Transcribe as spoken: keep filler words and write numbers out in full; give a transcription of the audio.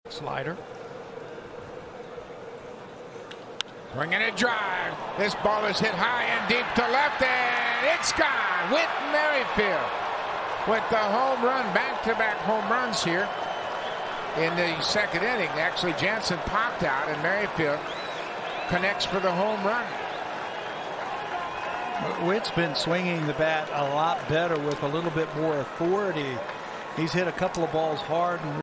Slider. Bringing a drive. This ball is hit high and deep to left, and it's gone. Whit Merrifield with the home run, back-to-back home runs here in the second inning. Actually, Jansen popped out, and Merrifield connects for the home run. Whit's been swinging the bat a lot better with a little bit more authority. He's hit a couple of balls hard and